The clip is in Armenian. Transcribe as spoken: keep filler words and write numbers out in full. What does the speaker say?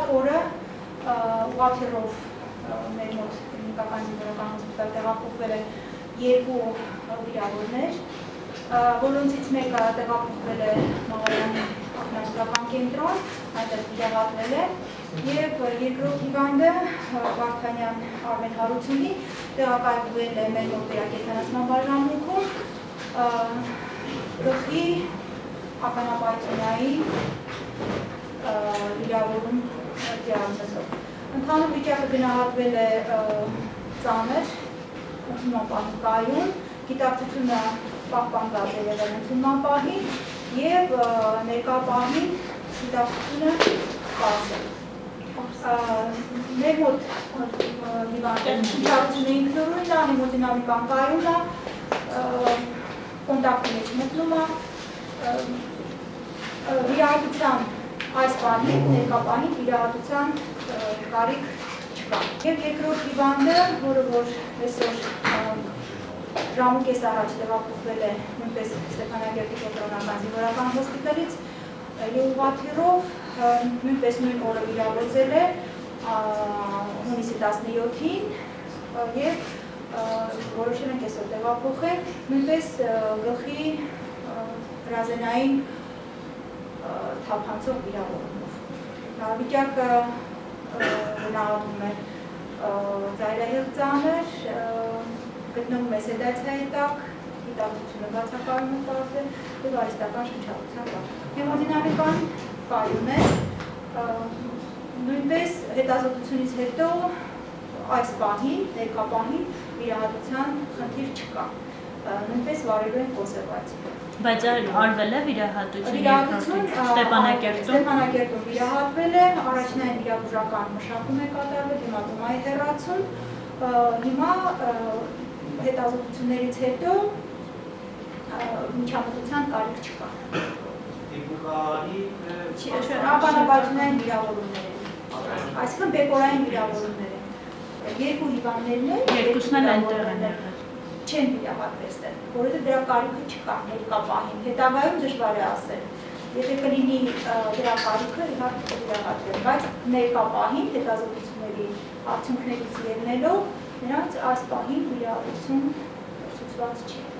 օրը ուղղաթիռով մեր մոտ կլինիկական զինվորական հոսպիտալ տեղափոխվել են երկու վիրավորներ, որոնցից մեկը տեղափոխվել է Մաղարյանի ակնասուլական կենտրոն, այնտեղ տեղադրվել է, եւ երկրորդ հիվանդը Վարդանյան Արմեն Հարությունի տեղակայվել է մեր մոտ վերակենդանացման բաժանմունքում գլխի ականապայթյունային վիրավորում դիագնոզով։ Ընդհանուր վիճակը գնահատվել է ծանր, ընդունման պանիկայուն, գիտակցությունը պահպանված է եղել ընդունման պահին եւ ներկա պահին գիտակցությունը պարզ է։ Մեր մոտ գիտակցությունը ինքնուրույն է, հեմոդինամիկան կայուն է, կոնտակտի մեջ մտնում է, վիրահատության այս պահին, ներկա պահին վիրահատության կարիք չկա։ Եվ երկրորդ հիվանդը, որը որ այսօր ժամու կես առաջ տեղափոխվել է նույնպես Ստեփանակերտի կենտրոնական զինվորական հոսպիտալից ուղղաթիռով, նույնպես նույն օրը վիրավորվել է հունիսի տասնյոթին եւ որոշել ենք այսօր տեղափոխել նույնպես գլխի հրազենային թափանցող վիրավորումով։ Վիճակը գնահատվում է ծայրահեղ ծանր, գտնվում է սեդացիայի տակ, գիտակցությունը բացակայում է պարզ է եւ արհեստական շնչառության տակ։ Հեմոդինամիկան կայուն է, նույնպես հետազոտությունից հետո այս պահին, ներկա պահին վիրահատության խնդիր չկա, նույնպես վարելու են կոնսերվացիա։ Բայց արվել է վիրահատություն Ստեփանակերտում։ Ստեփանակերտում վիրահատվել է, առաջնային վիրաբուժական մշակում է կատարվել, հեմատոմայի հեռացում, հիմա հետազոտություններից հետո միջամտության կարիք չկա։ Ականապայթյունային վիրավորումներ են, այսինքն բեկորային վիրավորումներ են։ Երկու հիվանդներն են, երկուսն էլ այնտեղ են եղել։ Չեն վիրահատվել ստեղ, որովհետև դրա կարիքը չկա ներկա պահին, հետագայում դժվար է ասել։ Եթե կլինի դրա կարիքը, իհարկե վիրահատվել, բայց ներկա պահին հետազոտությունների արդյունքներից ելնելով նրանց այս պահին վիրահատություն ցուցված չի։